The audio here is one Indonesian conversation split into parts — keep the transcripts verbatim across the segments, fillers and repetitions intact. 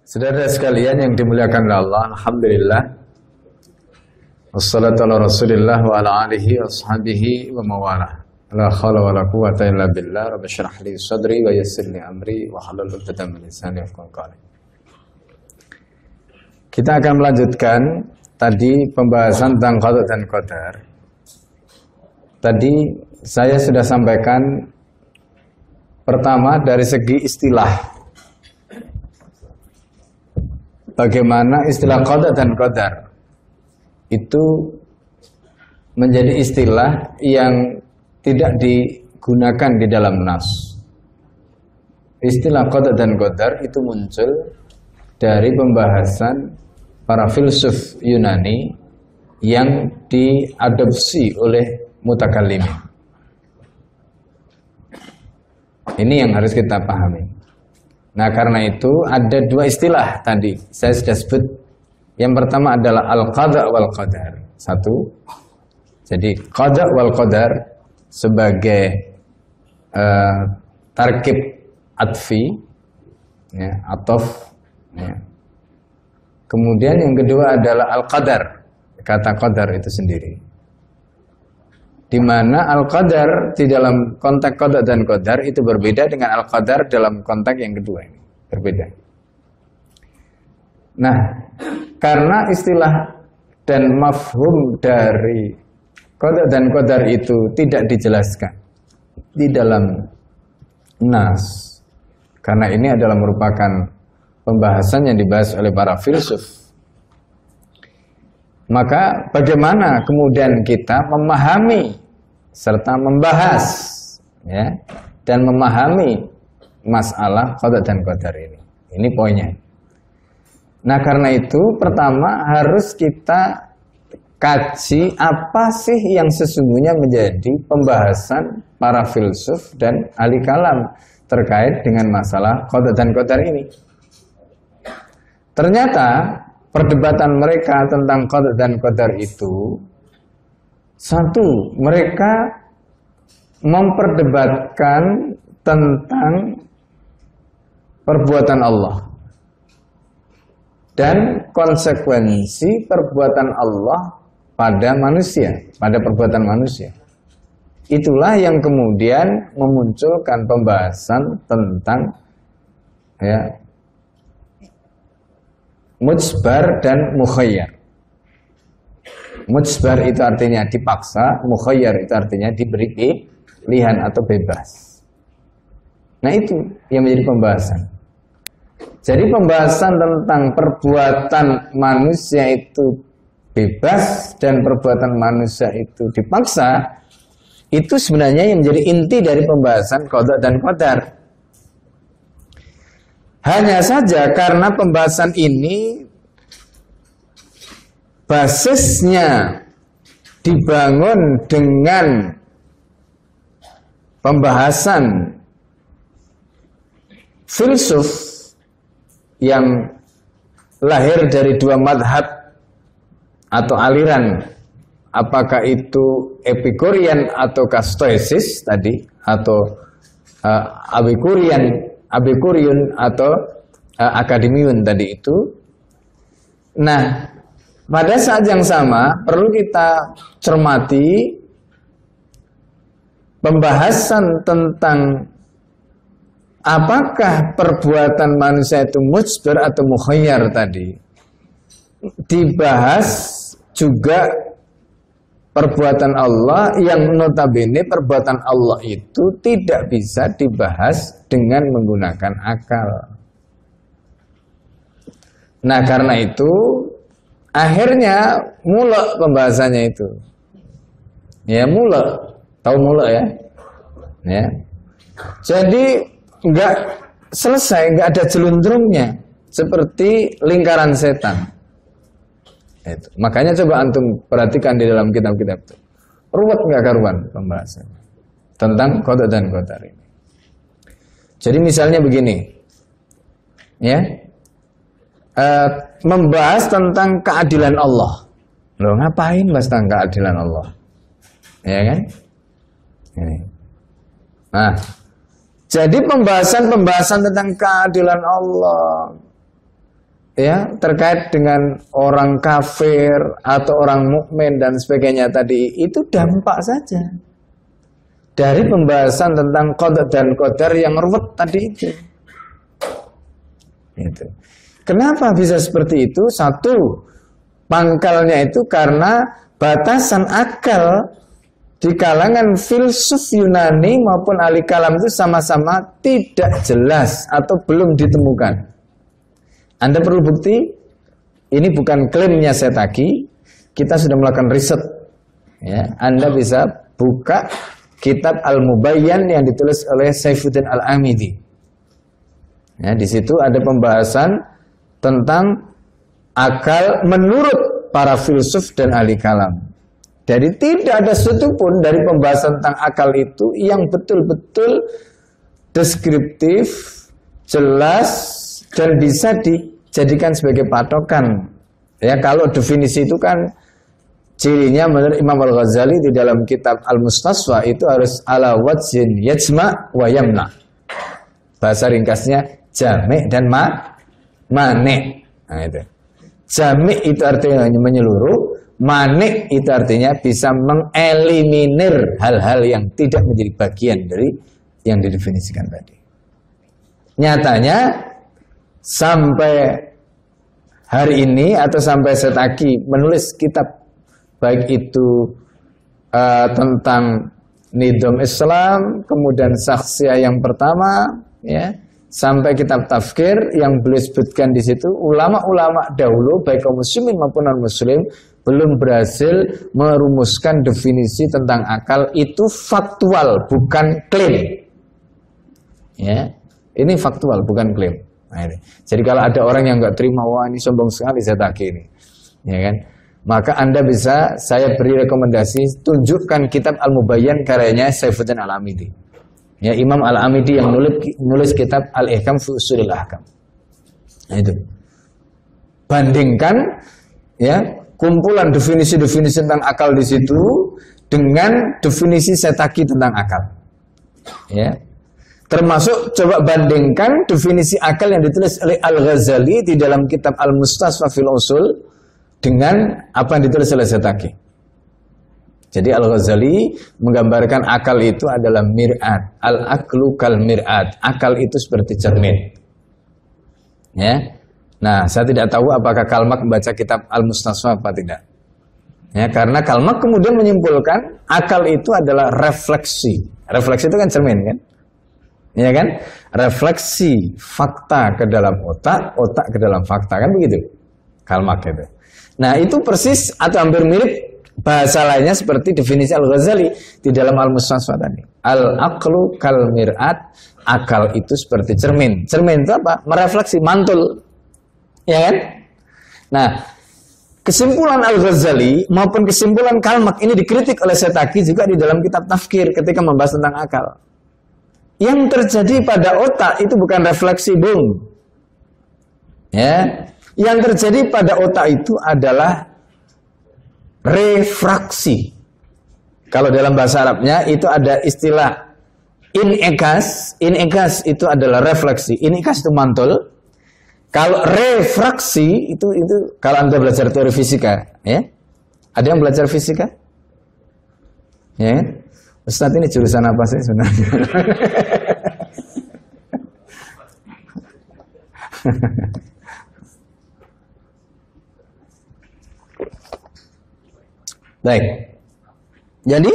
Saudara sekalian yang dimuliakan oleh Allah, alhamdulillah. Wassalatu ala Rasulillah wa ala alihi wa sahbihi wa mawalah. La haula wa la quwwata illa billah. Rabbi shrah li sadri wa yassir li amri wa hlul 'uqdatam min lisani yafqahu qawli. Kita akan melanjutkan tadi pembahasan tentang qada dan qadar. Tadi saya sudah sampaikan pertama dari segi istilah. Bagaimana istilah qada dan qadar itu menjadi istilah yang tidak digunakan di dalam nas. Istilah qada dan qadar itu muncul dari pembahasan para filsuf Yunani yang diadopsi oleh mutakallimin. Ini yang harus kita pahami. Nah, karena itu ada dua istilah tadi saya sudah sebut. Yang pertama adalah al-qada wal qadar. Satu. Jadi qada wal qadar sebagai uh, tarkib atfi, ya, atof, ya. Kemudian yang kedua adalah al-qadar, kata qadar itu sendiri. Di mana al-qadar di dalam konteks qada dan qadar itu berbeda dengan al-qadar dalam konteks yang kedua ini. Berbeda. Nah, karena istilah dan mafhum dari qada dan qadar itu tidak dijelaskan di dalam nas, karena ini adalah merupakan pembahasan yang dibahas oleh para filsuf, maka bagaimana kemudian kita memahami serta membahas, ya, dan memahami masalah qada dan qadar ini. Ini poinnya. Nah, karena itu pertama harus kita kaji apa sih yang sesungguhnya menjadi pembahasan para filsuf dan ahli kalam terkait dengan masalah qada dan qadar ini. Ternyata perdebatan mereka tentang qada dan qadar itu, satu, mereka memperdebatkan tentang perbuatan Allah dan konsekuensi perbuatan Allah pada manusia, pada perbuatan manusia. Itulah yang kemudian memunculkan pembahasan tentang, ya, mujbar dan mukhayyar. Mujbar itu artinya dipaksa, mukhayyar itu artinya diberi pilihan atau bebas. Nah, itu yang menjadi pembahasan. Jadi pembahasan tentang perbuatan manusia itu bebas dan perbuatan manusia itu dipaksa, itu sebenarnya yang menjadi inti dari pembahasan qada dan qadar. Hanya saja karena pembahasan ini basisnya dibangun dengan pembahasan filsuf yang lahir dari dua madhab atau aliran, apakah itu Epikurian atau Stoicis tadi, atau uh, Abikurian, Abikuriun atau uh, Akademiun tadi itu. Nah, pada saat yang sama perlu kita cermati pembahasan tentang apakah perbuatan manusia itu mujbar atau mukhayyar tadi. Dibahas juga perbuatan Allah yang notabene perbuatan Allah itu tidak bisa dibahas dengan menggunakan akal. Nah, karena itu akhirnya mulak pembahasannya itu. Ya, mulak. Tahu mulak ya? Ya. Jadi enggak selesai, enggak ada jelundrungnya, seperti lingkaran setan. Itu. Makanya coba antum perhatikan di dalam kitab-kitab itu. Ruwet enggak karuan pembahasannya tentang qada dan qadar ini. Jadi misalnya begini. Ya. Uh, membahas tentang keadilan Allah. Loh, ngapain bahas tentang keadilan Allah? Ya kan? Ini. Nah, jadi pembahasan-pembahasan tentang keadilan Allah ya terkait dengan orang kafir atau orang mukmin dan sebagainya tadi, itu dampak saja dari pembahasan tentang qada dan qadar yang ruwet tadi itu. Itu. Kenapa bisa seperti itu? Satu, pangkalnya itu karena batasan akal di kalangan filsuf Yunani maupun ahli kalam itu sama-sama tidak jelas atau belum ditemukan. Anda perlu bukti, ini bukan klaimnya Setaki, kita sudah melakukan riset. Ya, Anda bisa buka kitab Al-Mubayyan yang ditulis oleh Saifuddin Al-Amidi. Ya, di situ ada pembahasan tentang akal menurut para filsuf dan ahli kalam. Jadi tidak ada satupun dari pembahasan tentang akal itu yang betul-betul deskriptif, jelas, dan bisa dijadikan sebagai patokan. Ya, kalau definisi itu kan cirinya menurut Imam Al-Ghazali di dalam kitab Al-Mustasfa itu harus ala wajhin yajma' wa yamna. Bahasa ringkasnya jami' dan ma mane. Nah, itu. Jami' itu artinya menyeluruh, mane itu artinya bisa mengeliminir hal-hal yang tidak menjadi bagian dari yang didefinisikan tadi. Nyatanya sampai hari ini atau sampai Setaki menulis kitab baik itu uh, tentang nidom Islam, kemudian Saksiyah yang pertama, ya, sampai kitab tafkir yang beliau sebutkan di situ, ulama-ulama dahulu baik kaum muslimin maupun non-muslim belum berhasil merumuskan definisi tentang akal itu faktual, bukan klaim. Ya, ini faktual, bukan klaim. Nah, ini. Jadi kalau ada orang yang nggak terima, wah ini sombong sekali Setaki ini, ya kan? Maka Anda bisa, saya beri rekomendasi, tunjukkan kitab Al-Mubayyan karyanya Saifuddin Al-Amidi. Ya, Imam Al-Amidi yang nulis, nulis kitab Al-Ihkam fi Ushulil Ahkam. Nah, itu. Bandingkan ya kumpulan definisi-definisi tentang akal di situ dengan definisi Setaki tentang akal. Ya. Termasuk coba bandingkan definisi akal yang ditulis oleh Al-Ghazali di dalam kitab Al-Mustasfa fil Usul dengan apa yang ditulis oleh Setaki. Jadi Al-Ghazali menggambarkan akal itu adalah mir'at. Al-aqlu kal mir'at. Akal itu seperti cermin. Ya. Nah, saya tidak tahu apakah Kalmak membaca kitab Al-Mustasfa apa tidak. Ya, karena Kalmak kemudian menyimpulkan akal itu adalah refleksi. Refleksi itu kan cermin kan? Ya kan? Refleksi fakta ke dalam otak, otak ke dalam fakta, kan begitu? Kalmak itu. Nah, itu persis atau hampir mirip bahasa lainnya seperti definisi Al-Ghazali di dalam Al-Mustasfa tadi. Al-aqlu kal mir'at, akal itu seperti cermin. Cermin itu apa? Merefleksi, mantul. Ya kan? Nah, kesimpulan Al-Ghazali maupun kesimpulan Kalmak ini dikritik oleh Setaki juga di dalam kitab Tafkir ketika membahas tentang akal. Yang terjadi pada otak itu bukan refleksi, bung. Ya, yang terjadi pada otak itu adalah refraksi. Kalau dalam bahasa Arabnya itu ada istilah inekas. Inekas itu adalah refleksi. Inekas itu mantul. Kalau refraksi itu itu kalau Anda belajar teori fisika, ya. Ada yang belajar fisika? Ya. Ustadz ini jurusan apa sih sebenarnya? Baik. Jadi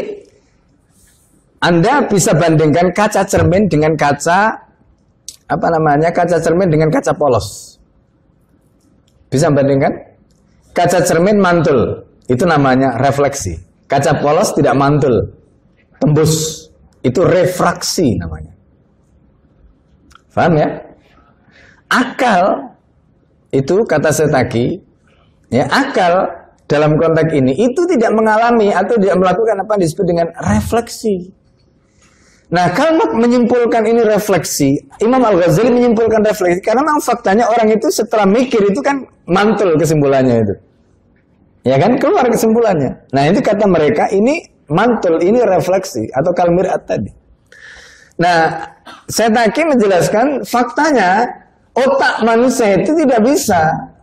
Anda bisa bandingkan kaca cermin dengan kaca apa namanya? Kaca cermin dengan kaca polos. Bisa bandingkan? Kaca cermin mantul, itu namanya refleksi. Kaca polos tidak mantul, tembus, itu refraksi namanya. Paham ya? Akal itu kata Setaki, ya akal dalam konteks ini itu tidak mengalami atau tidak melakukan apa yang disebut dengan refleksi. Nah, Kalmak menyimpulkan ini refleksi, Imam Al-Ghazali menyimpulkan refleksi karena memang faktanya orang itu setelah mikir itu kan mantul kesimpulannya itu. Ya kan, keluar kesimpulannya. Nah, itu kata mereka ini mantul, ini refleksi atau kalmirat tadi. Nah, Setaki menjelaskan faktanya otak manusia itu tidak bisa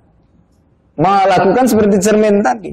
melakukan seperti cermin tadi.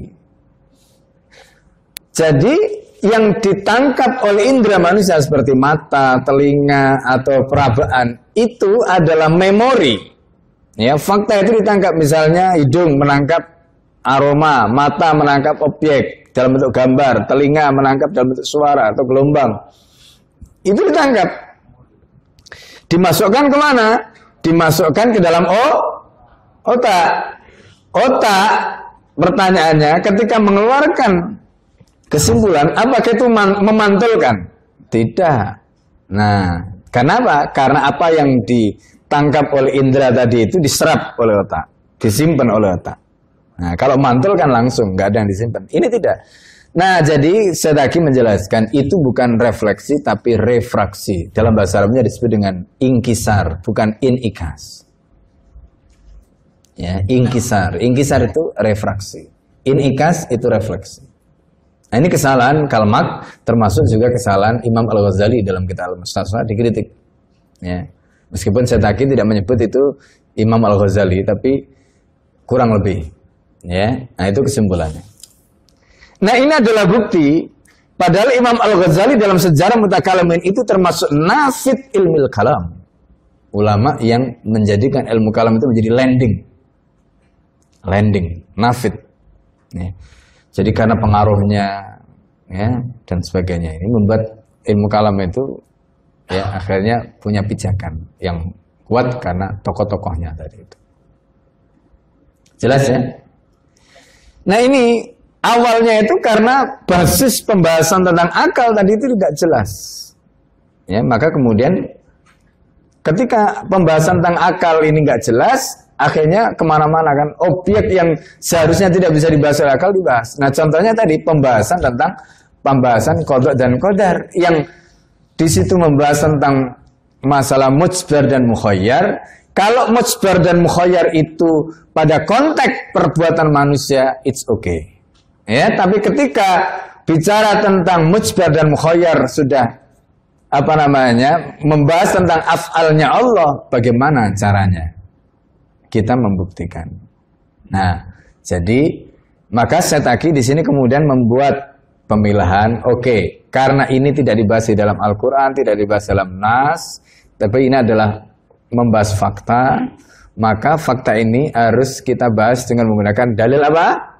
Jadi yang ditangkap oleh indera manusia seperti mata, telinga, atau perabaan itu adalah memori. Ya, fakta itu ditangkap, misalnya hidung menangkap aroma, mata menangkap objek dalam bentuk gambar, telinga menangkap dalam bentuk suara atau gelombang. Itu ditangkap. Dimasukkan kemana? Dimasukkan ke dalam oh, otak. Otak, pertanyaannya, ketika mengeluarkan kesimpulan, apakah itu memantulkan? Tidak. Nah, kenapa? Karena apa yang ditangkap oleh indera tadi itu diserap oleh otak, disimpan oleh otak. Nah, kalau mantul kan langsung, nggak ada yang disimpan. Ini tidak. Nah, jadi Setaki menjelaskan itu bukan refleksi tapi refraksi. Dalam bahasa Arabnya disebut dengan inkisar, bukan inikas. Ya, inkisar. Inkisar itu refraksi. Inikas itu refleksi. Nah, ini kesalahan Karl Marx, termasuk juga kesalahan Imam Al-Ghazali dalam kitab Al-Mustasfa dikritik. Ya. Meskipun Setaki tidak menyebut itu Imam Al-Ghazali, tapi kurang lebih. Ya, nah itu kesimpulannya. Nah, ini adalah bukti padahal Imam Al-Ghazali dalam sejarah mutakalimin itu termasuk nafid ilmil kalam. Ulama yang menjadikan ilmu kalam itu menjadi landing. Landing, nafid. Ya. Jadi karena pengaruhnya ya dan sebagainya ini membuat ilmu kalam itu ya akhirnya punya pijakan yang kuat karena tokoh-tokohnya tadi itu. Jelas ya? Nah, ini awalnya itu karena basis pembahasan tentang akal tadi itu tidak jelas. Ya, maka kemudian ketika pembahasan tentang akal ini nggak jelas, akhirnya kemana-mana kan, objek yang seharusnya tidak bisa dibahas oleh akal dibahas. Nah, contohnya tadi pembahasan tentang pembahasan qada dan qadar yang di situ membahas tentang masalah mujbar dan mukhayyar. Kalau mujbar dan mukhayyar itu pada konteks perbuatan manusia, it's okay. Ya, tapi ketika bicara tentang mujbar dan mukhayyar sudah apa namanya membahas tentang af'alnya Allah, bagaimana caranya kita membuktikan. Nah, jadi maka Setaki di sini kemudian membuat pemilahan, oke, okay, karena ini tidak dibahas di dalam Al-Quran, tidak dibahas dalam Nas, tapi ini adalah membahas fakta, maka fakta ini harus kita bahas dengan menggunakan dalil apa?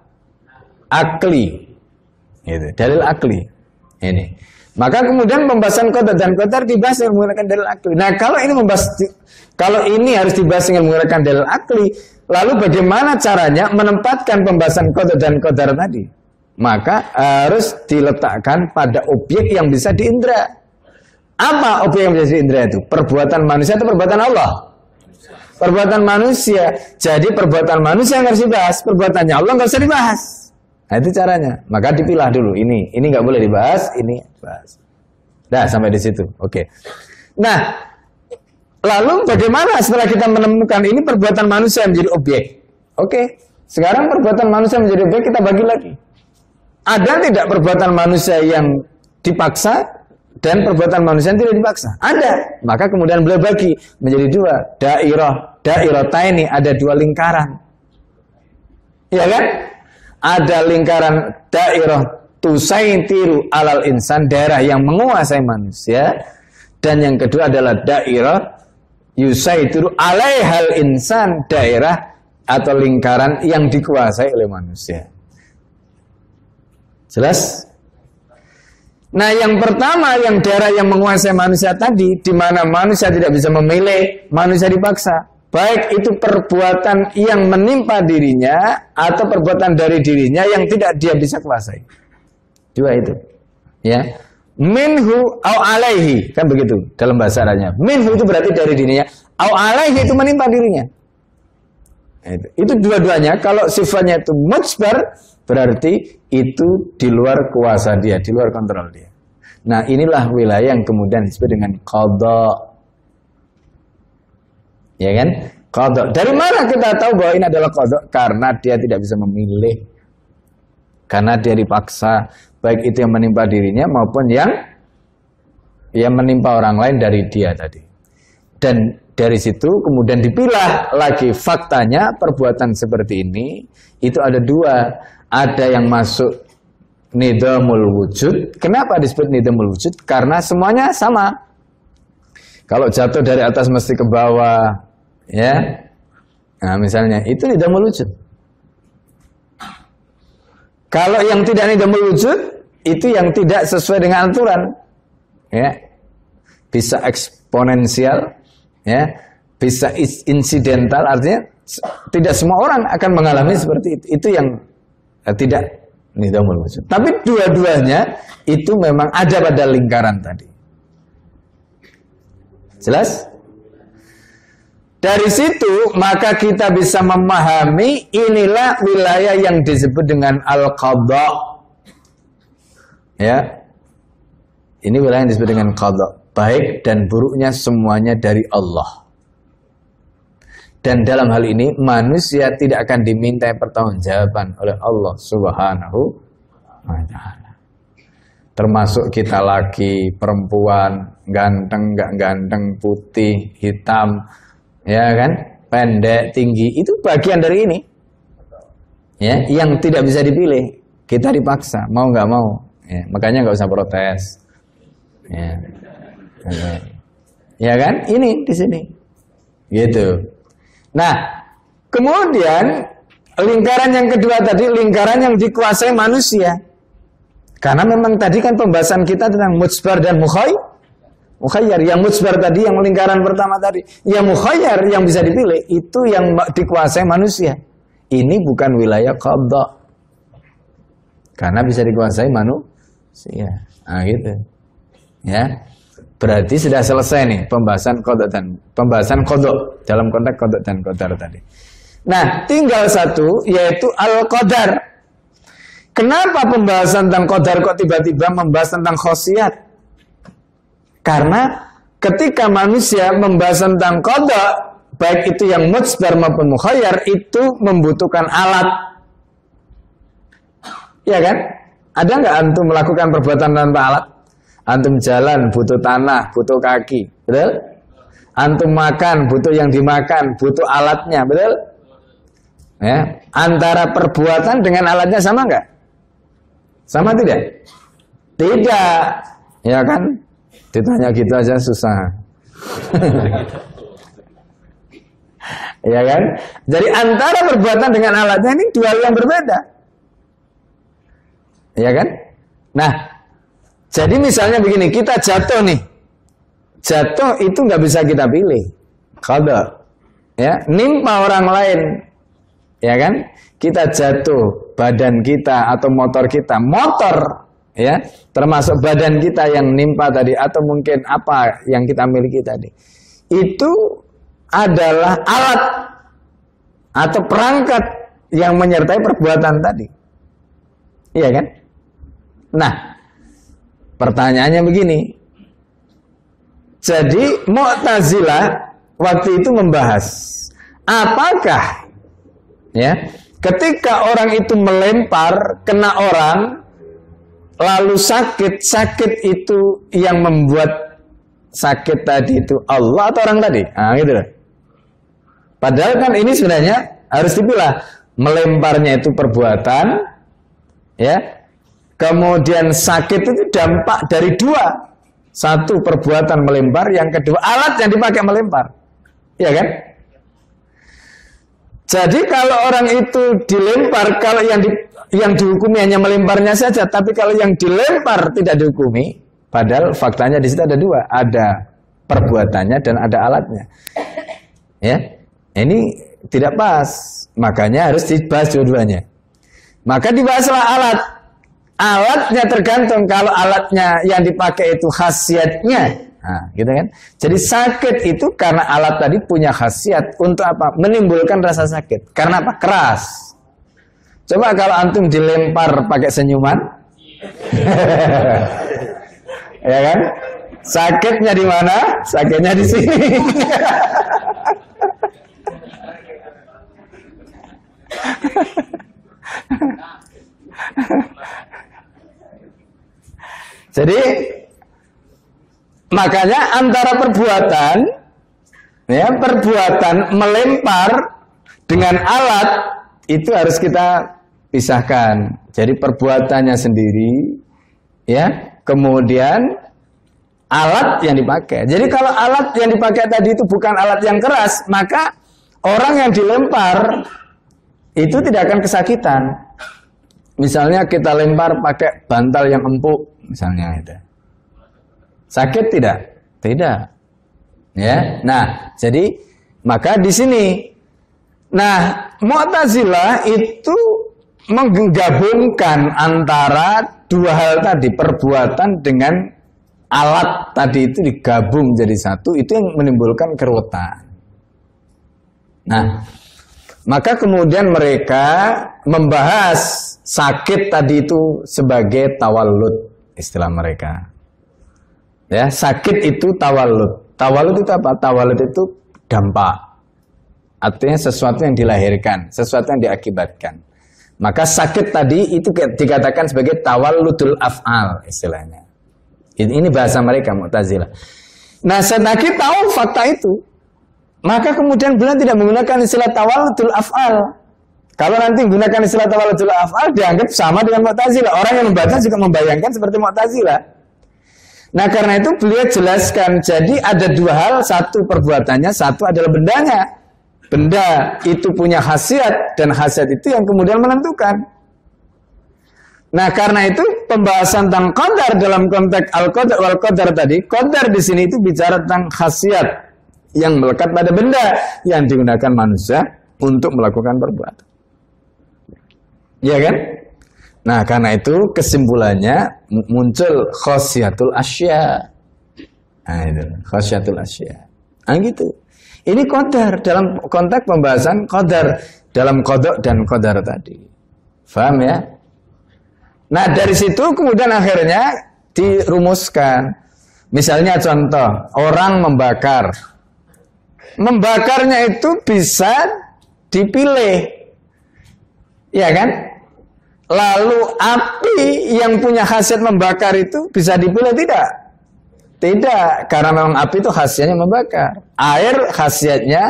Akli. Gitu, dalil akli. Ini. Maka kemudian pembahasan qada dan qadar dibahas dengan menggunakan dalil akli. Nah, kalau ini membahas kalau ini harus dibahas dengan menggunakan dalil akli, lalu bagaimana caranya menempatkan pembahasan qada dan qadar tadi? Maka harus diletakkan pada objek yang bisa diindra. Apa objek yang bisa diindra itu? Perbuatan manusia atau perbuatan Allah? Perbuatan manusia. Jadi perbuatan manusia yang harus dibahas, perbuatannya Allah nggak usah dibahas. Nah, itu caranya. Maka dipilah dulu. Ini, ini nggak boleh dibahas, ini dibahas. Nah, sampai di situ. Oke. Nah, lalu bagaimana setelah kita menemukan ini perbuatan manusia menjadi objek? Oke. Sekarang perbuatan manusia menjadi objek kita bagi lagi. Ada tidak perbuatan manusia yang dipaksa dan perbuatan manusia yang tidak dipaksa? Ada. Maka kemudian beliau bagi menjadi dua. Dairah, dairataini, ada dua lingkaran. Iya kan? Ada lingkaran dairah tusaitiru alal insan, daerah yang menguasai manusia, dan yang kedua adalah dairah yusaitiru alaihal insan, daerah atau lingkaran yang dikuasai oleh manusia. Jelas? Nah, yang pertama, yang daerah yang menguasai manusia tadi, di mana manusia tidak bisa memilih, manusia dipaksa. Baik itu perbuatan yang menimpa dirinya atau perbuatan dari dirinya yang tidak dia bisa kuasai. Dua itu. Ya. Minhu au alaihi, kan begitu dalam bahasa Arabnya. Minhu itu berarti dari dirinya, au alaihi itu menimpa dirinya. Nah, itu. Itu dua-duanya. Kalau sifatnya itu mujbar, berarti itu di luar kuasa dia, di luar kontrol dia. Nah, inilah wilayah yang kemudian disebut dengan qada. Ya kan? Qada. Dari mana kita tahu bahwa ini adalah qada? Karena dia tidak bisa memilih. Karena dia dipaksa, baik itu yang menimpa dirinya maupun yang yang menimpa orang lain dari dia tadi. Dan dari situ kemudian dipilah lagi faktanya perbuatan seperti ini itu ada dua. Ada yang masuk nidamul wujud. Kenapa disebut nidamul wujud? Karena semuanya sama. Kalau jatuh dari atas mesti ke bawah, ya. Nah, misalnya itu nidamul wujud. Kalau yang tidak nidamul wujud itu yang tidak sesuai dengan aturan, ya. Bisa eksponensial, ya, bisa insidental, artinya tidak semua orang akan mengalami seperti itu. Itu yang eh, tidak nidamul wujud. Tapi dua-duanya itu memang ada pada lingkaran tadi. Jelas? Dari situ maka kita bisa memahami inilah wilayah yang disebut dengan al-qadha. Ya. Ini wilayah yang disebut dengan qadha. Baik dan buruknya semuanya dari Allah. Dan dalam hal ini manusia tidak akan diminta pertanggungjawaban oleh Allah Subhanahu wa taala. Termasuk kita laki, perempuan, ganteng, enggak ganteng, putih, hitam, ya kan, pendek, tinggi, itu bagian dari ini. Ya, yang tidak bisa dipilih. Kita dipaksa, mau nggak mau. Ya, makanya nggak usah protes. Ya. Ya kan? Ini di sini. Gitu. Nah, kemudian lingkaran yang kedua tadi, lingkaran yang dikuasai manusia. Karena memang tadi kan pembahasan kita tentang mujbar dan mukhay, mukhayyar. Yang mujbar tadi, yang lingkaran pertama tadi, yang mukhayyar yang bisa dipilih, itu yang dikuasai manusia. Ini bukan wilayah qadha. Karena bisa dikuasai manusia. Nah, gitu. Ya. Berarti sudah selesai nih pembahasan qadha dan pembahasan qadha dalam konteks qadha dan qadar tadi. Nah, tinggal satu yaitu al-qadar. Kenapa pembahasan tentang qadar kok tiba-tiba membahas tentang khosiyat? Karena ketika manusia membahas tentang qadha, baik itu yang mujbar maupun mukhayyar, itu membutuhkan alat. Ya kan? Ada nggak antum melakukan perbuatan tanpa alat? Antum jalan butuh tanah, butuh kaki, betul? Antum makan butuh yang dimakan, butuh alatnya, betul? Ya, antara perbuatan dengan alatnya sama nggak? Sama tidak? Tidak, ya kan? Ditanya gitu aja susah. Ya kan? Jadi antara perbuatan dengan alatnya ini dua hal yang berbeda. Ya kan? Nah, jadi misalnya begini, kita jatuh nih. Jatuh itu nggak bisa kita pilih. Qadha. Ya, nimpa orang lain. Ya kan? Kita jatuh, badan kita atau motor kita, motor ya, termasuk badan kita yang nimpa tadi atau mungkin apa yang kita miliki tadi. Itu adalah alat atau perangkat yang menyertai perbuatan tadi. Iya kan? Nah, pertanyaannya begini. Jadi Mu'tazilah waktu itu membahas apakah ya, ketika orang itu melempar kena orang lalu sakit, sakit itu yang membuat sakit tadi itu Allah atau orang tadi? Ah, gitu loh. Padahal kan ini sebenarnya harus dipilah. Melemparnya itu perbuatan, ya. Kemudian sakit itu dampak dari dua. Satu perbuatan melempar, yang kedua alat yang dipakai melempar. Iya kan? Jadi kalau orang itu dilempar, kalau yang di, yang dihukumi hanya melemparnya saja, tapi kalau yang dilempar tidak dihukumi, padahal faktanya di situ ada dua, ada perbuatannya dan ada alatnya. Ya, ini tidak pas, makanya harus dibahas dua-duanya. Maka dibahaslah alat. Alatnya tergantung, kalau alatnya yang dipakai itu khasiatnya, nah, gitu kan? Jadi sakit itu karena alat tadi punya khasiat untuk apa? Menimbulkan rasa sakit. Karena apa? Keras. Coba kalau antum dilempar pakai senyuman, ya kan? Sakitnya di mana? Sakitnya di sini. Jadi makanya antara perbuatan Ya, perbuatan melempar dengan alat itu harus kita pisahkan. Jadi perbuatannya sendiri, ya, kemudian alat yang dipakai. Jadi kalau alat yang dipakai tadi itu bukan alat yang keras, maka orang yang dilempar itu tidak akan kesakitan. Misalnya kita lempar pakai bantal yang empuk, misalnya itu. Sakit tidak? Tidak. Ya. Nah, jadi maka di sini, nah, Mu'tazilah itu menggabungkan antara dua hal tadi, perbuatan dengan alat tadi itu digabung jadi satu, itu yang menimbulkan keruwetan. Nah, maka kemudian mereka membahas sakit tadi itu sebagai tawallud, istilah mereka. Ya, sakit itu tawallud. Tawallud itu apa? Tawallud itu dampak. Artinya sesuatu yang dilahirkan, sesuatu yang diakibatkan. Maka sakit tadi itu dikatakan sebagai tawalludul af'al istilahnya. Ini bahasa mereka Mu'tazilah. Nah, Senaki tahu fakta itu. Maka kemudian beliau tidak menggunakan istilah tawalludul af'al. Kalau nanti menggunakan istilah tawalludul af'al dianggap sama dengan Mu'tazilah. Orang yang membaca juga membayangkan seperti Mu'tazilah. Nah, karena itu beliau jelaskan, jadi ada dua hal, satu perbuatannya, satu adalah bendanya. Benda itu punya khasiat, dan khasiat itu yang kemudian menentukan. Nah, karena itu pembahasan tentang qadar dalam konteks al-qadar wal qadar tadi, qadar di sini itu bicara tentang khasiat yang melekat pada benda yang digunakan manusia untuk melakukan perbuatan. Ya kan? Nah, karena itu kesimpulannya muncul khasiatul asya. Nah, itu khasiatul asya. Nah, gitu. Ini qadar dalam konteks pembahasan qadar dalam qada dan qadar tadi. Faham ya? Nah, dari situ kemudian akhirnya dirumuskan. Misalnya contoh, orang membakar. Membakarnya itu bisa dipilih. Ya kan? Lalu api yang punya khasiat membakar itu bisa dipilih tidak? Tidak, karena memang api itu khasiatnya membakar. Air khasiatnya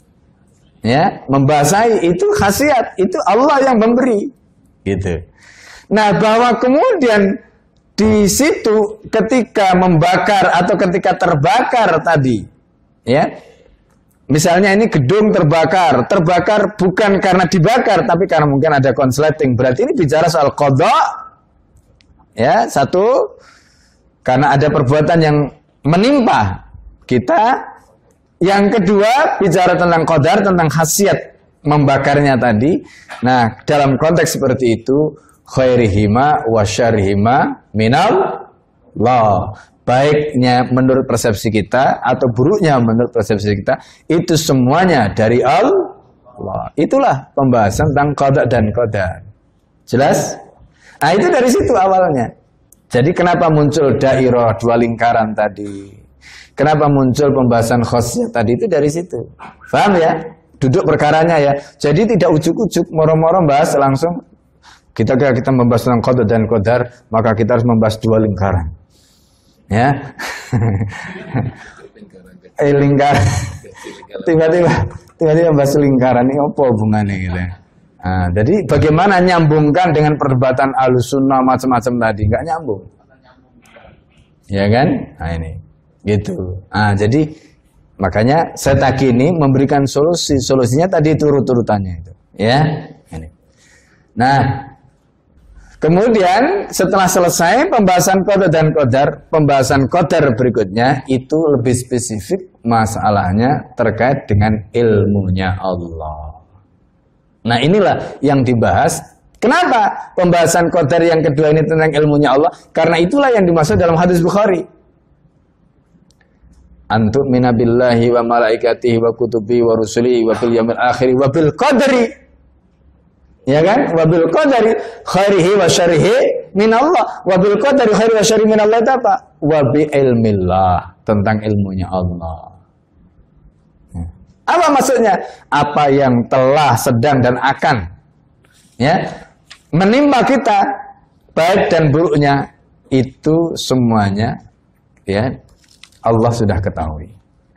ya, membasahi, itu khasiat, itu Allah yang memberi. Gitu. Nah, bahwa kemudian di situ ketika membakar atau ketika terbakar tadi, ya. Misalnya ini gedung terbakar, terbakar bukan karena dibakar, tapi karena mungkin ada konsleting. Berarti ini bicara soal qada, ya, satu, karena ada perbuatan yang menimpa kita. Yang kedua, bicara tentang qadar, tentang khasiat membakarnya tadi. Nah, dalam konteks seperti itu, khairihima wa syarrihima minallah. Baiknya menurut persepsi kita atau buruknya menurut persepsi kita, itu semuanya dari Allah. Itulah pembahasan tentang qada dan qadar. Jelas? Nah, itu dari situ awalnya. Jadi kenapa muncul dairah dua lingkaran tadi? Kenapa muncul pembahasan khasiyat tadi? Itu dari situ. Paham ya? Duduk perkaranya ya. Jadi tidak ujuk-ujuk moro-moro bahas langsung. Kita kita membahas tentang qada dan qadar, maka kita harus membahas dua lingkaran. Ya, eh lingkaran, tiba-tiba, tiba-tiba bahas lingkaran ini apa hubungannya gitu? Nah, jadi bagaimana nyambungkan dengan perdebatan Ahlussunnah macam-macam tadi? Nggak nyambung, ya kan? Nah ini, gitu. Nah, jadi makanya Setaki ini memberikan solusi, solusinya tadi turut-turutannya itu, ya. Ini. Nah. Kemudian setelah selesai pembahasan qada dan qadar, pembahasan qadar berikutnya itu lebih spesifik masalahnya terkait dengan ilmunya Allah. Nah, inilah yang dibahas. Kenapa pembahasan qadar yang kedua ini tentang ilmunya Allah? Karena itulah yang dimaksud dalam hadis Bukhari. Antum minabillahi wa malaikatihi wa kutubihi wa rusulihi wa bil yaumil akhir wa bil qadri. Ya kan? Wabil qadari khairihi wa syarrihi minallah. Wabil qadari khairihi wa syarrihi minallah itu apa? Wabi ilmillah, tentang ilmunya Allah. Apa maksudnya? Apa yang telah, sedang dan akan ya menimpa kita, baik dan buruknya, itu semuanya ya Allah sudah ketahui.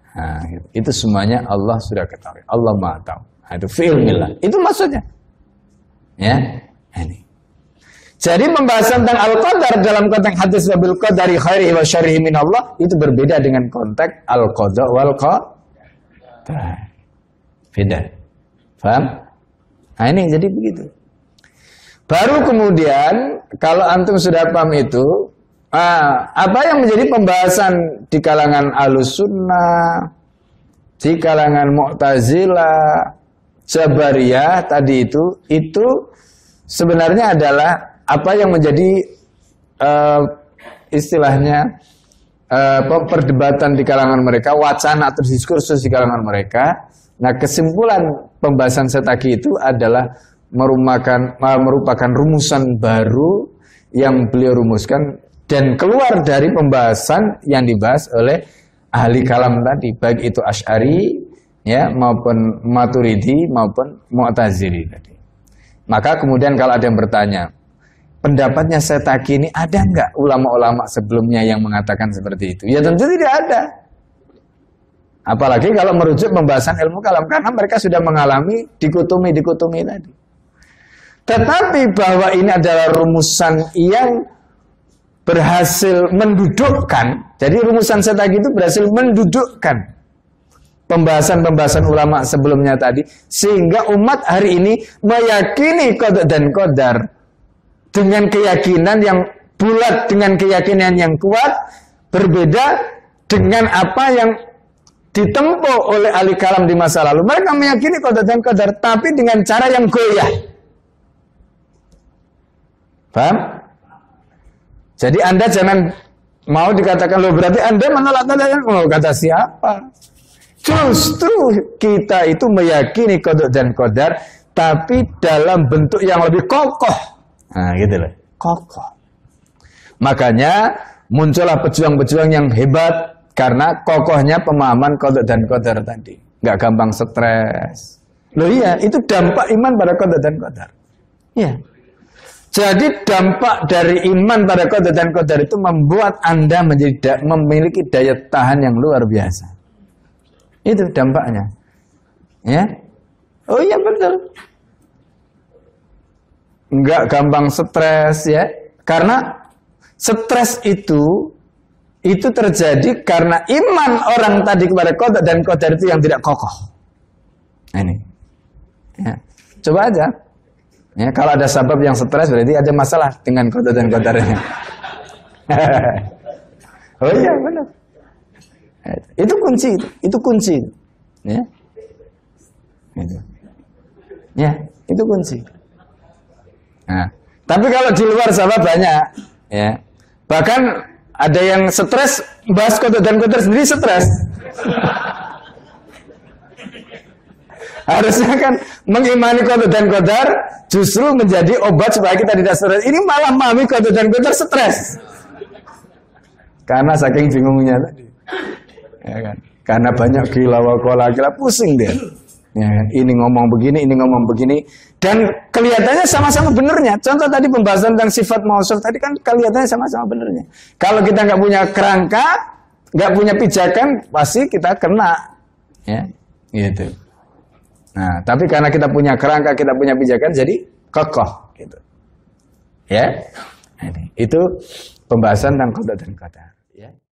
Nah, itu semuanya Allah sudah ketahui. Allah Maha tahu. Nah, itu fi'ilillah. Itu maksudnya. Ya, ini. Jadi pembahasan tentang al-qadar dalam konteks hadis wabil qadari khairihi wa syarrihi min Allah itu berbeda dengan konteks al-qada wal qadar. Beda. Paham? Nah, ini jadi begitu. Baru kemudian kalau antum sudah paham itu, ah, apa yang menjadi pembahasan di kalangan Ahlussunnah, di kalangan Mu'tazilah, Jabariyah tadi itu, itu sebenarnya adalah apa yang menjadi uh, istilahnya uh, perdebatan di kalangan mereka, wacana atau diskursus di kalangan mereka. Nah, kesimpulan pembahasan setaki itu adalah merupakan, merupakan rumusan baru yang beliau rumuskan dan keluar dari pembahasan yang dibahas oleh ahli kalam tadi, baik itu Asy'ari ya maupun Maturidi maupun Mu'tazili tadi. Maka kemudian kalau ada yang bertanya, pendapatnya Setaki ini ada nggak ulama-ulama sebelumnya yang mengatakan seperti itu? Ya tentu tidak ada. Apalagi kalau merujuk pembahasan ilmu kalam, karena mereka sudah mengalami dikotomi-dikotomi tadi. Tetapi bahwa ini adalah rumusan yang berhasil mendudukkan, jadi rumusan Setaki itu berhasil mendudukkan pembahasan-pembahasan ulama sebelumnya tadi, sehingga umat hari ini meyakini qada dan qadar dengan keyakinan yang bulat, dengan keyakinan yang kuat, berbeda dengan apa yang ditempuh oleh ahli kalam di masa lalu. Mereka meyakini qada dan qadar, tapi dengan cara yang goyah. Paham? Jadi Anda jangan mau dikatakan, loh berarti Anda menolak qada dan qadar. Kata siapa? Justru kita itu meyakini qada dan qadar, tapi dalam bentuk yang lebih kokoh. Nah, gitu loh, kokoh. Makanya muncullah pejuang-pejuang yang hebat karena kokohnya pemahaman qada dan qadar tadi. Nggak gampang stres. Loh iya, itu dampak iman pada qada dan qadar. Iya. Jadi dampak dari iman pada qada dan qadar itu membuat Anda menjadi memiliki daya tahan yang luar biasa. Itu dampaknya. Ya. Oh iya betul. Enggak gampang stres ya, karena stres itu itu terjadi karena iman orang tadi kepada qada dan qadar itu yang tidak kokoh. Ini ya. Coba aja ya, kalau ada sebab yang stres berarti ada masalah dengan qada dan qadarnya. Oh iya benar, itu kunci, itu, itu kunci ya. Itu. Ya, itu kunci. Nah, tapi kalau di luar sana banyak, ya. Bahkan ada yang stres bahas qada dan qadar sendiri stres. Harusnya kan mengimani qada dan qadar justru menjadi obat supaya kita tidak stres. Ini malah memahami qada dan qadar stres. Karena saking bingungnya tadi. Ya kan? Karena banyak gila wakola gila pusing dia. Ya kan? Ini ngomong begini, ini ngomong begini. Dan kelihatannya sama-sama benernya. Contoh tadi pembahasan tentang sifat mausuf tadi kan kelihatannya sama-sama benernya. Kalau kita nggak punya kerangka, nggak punya pijakan, pasti kita kena, ya, gitu. Nah, tapi karena kita punya kerangka, kita punya pijakan, jadi kokoh, gitu. Ya, ini itu pembahasan tentang qada dan qadar. Ya.